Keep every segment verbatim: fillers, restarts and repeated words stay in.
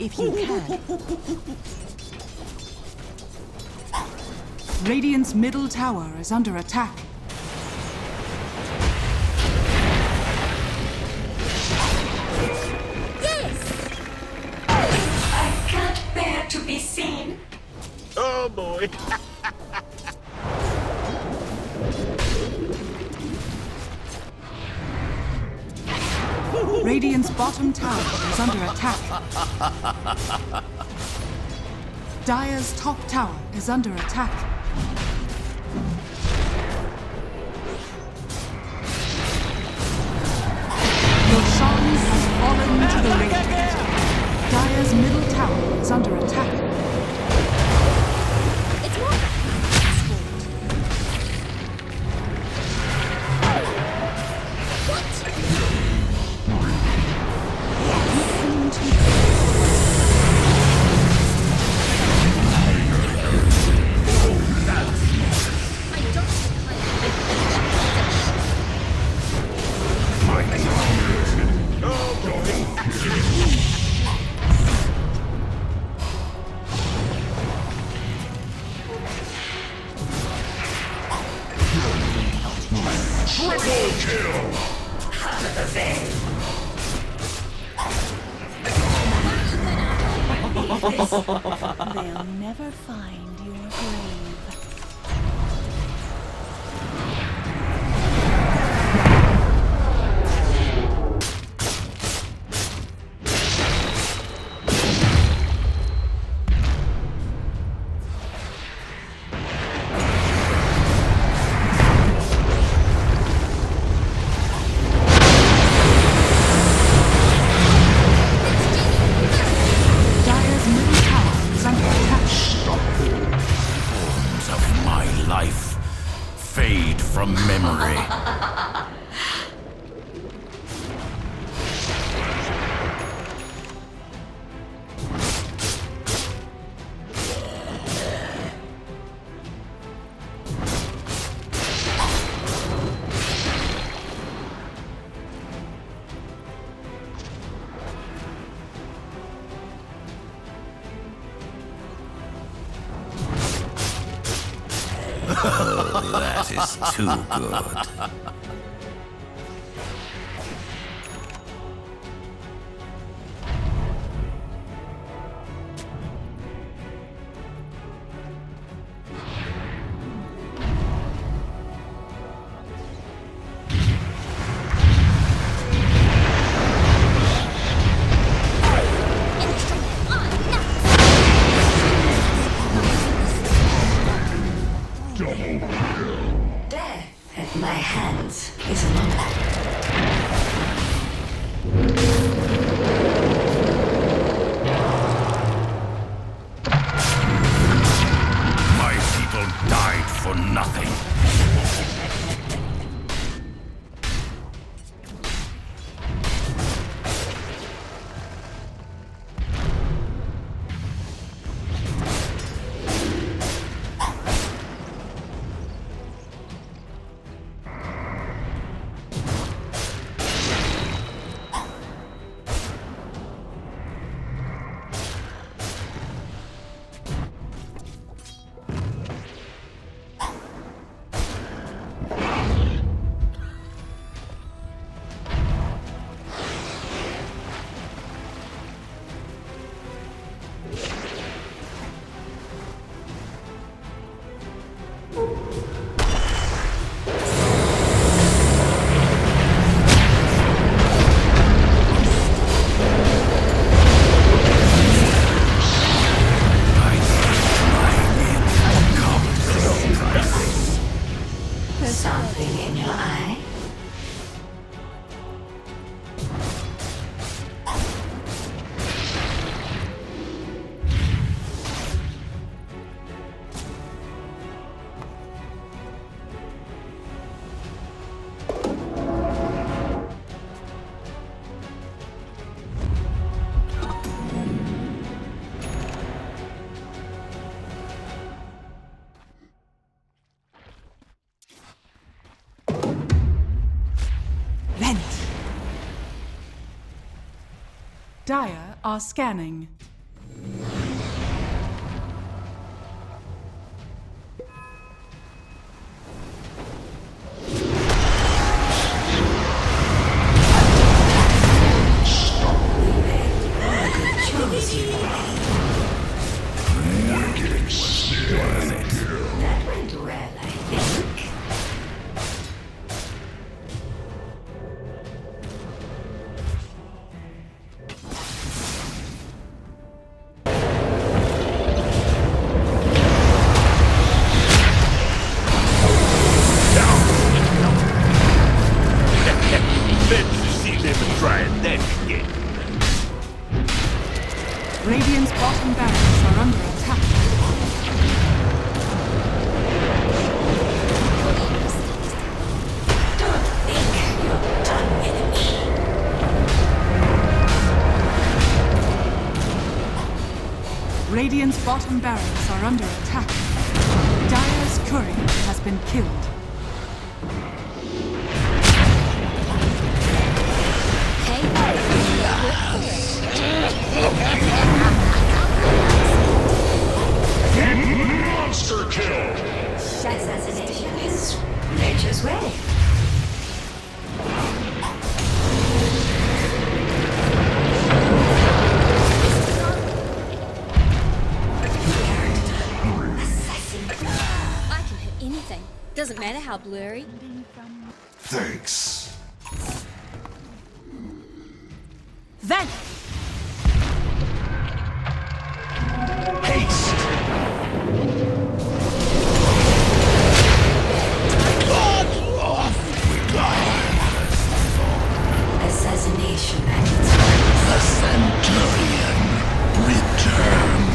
if you can. Radiant's middle tower is under attack. Yes! I can't bear to be seen. Oh boy. Radiant's bottom tower is under attack. Dire's top tower is under attack. Roshan has fallen to the Radiant. Dire's middle tower is under attack. It's more They'll never find your grave. Oh, that is too good. Death at my hands is an honor. My people died for nothing. Something in your eye? Dire are scanning. bottom barracks are under attack. Don't think you're done with me. Radiant's bottom barracks are under attack. Dire's courier has been killed. Monster kill! Assassination is nature's way. I can hit anything. Doesn't matter how blurry. Thanks. Then Haste! Assassination at its finest. The Centurion returns.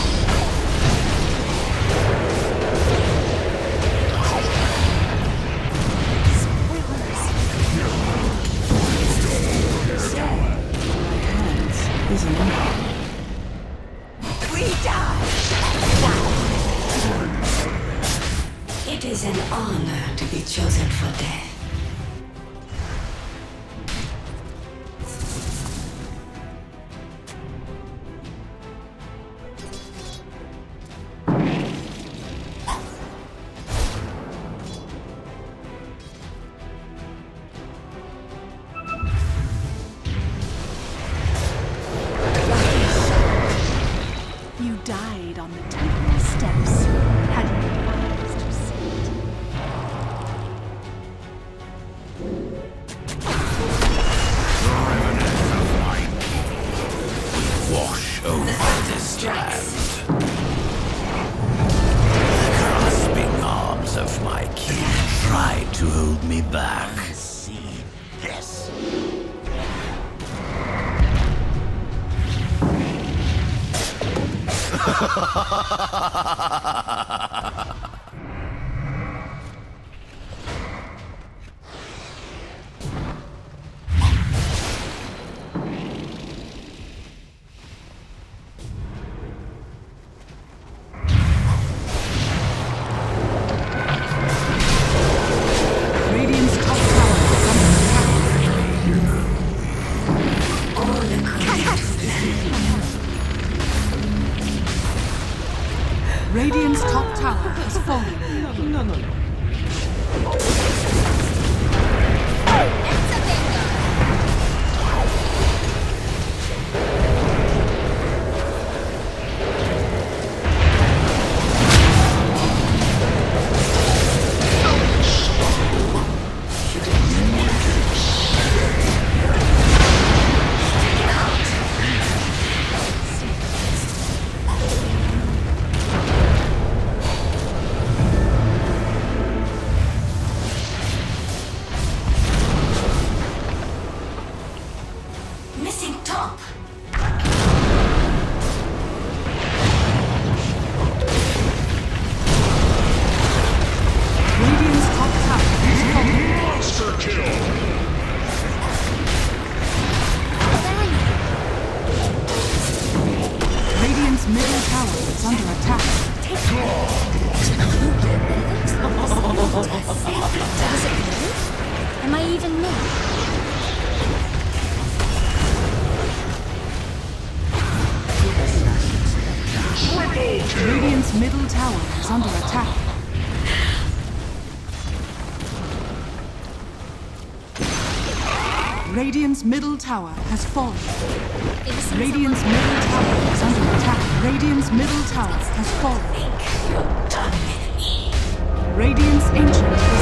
We die. It is an honor to be chosen for death. You died on the temple steps. Had you advised to sit? Revenants of my people wash over this land. The grasping arms of my kin tried to hold me back. See this? Radiant's top tower is under attack. All according to plan. Radiant's top tower has fallen. Missing top. Radiant's top tower has fallen. Monster kill! Radiant's middle tower is under attack. Does it move? Am I even me? Radiant's middle tower is under attack. Radiant's middle tower has fallen. Innocent Radiant's middle tower is under attack. Radiant's middle tower has fallen. Think you're done with me. Radiant's ancient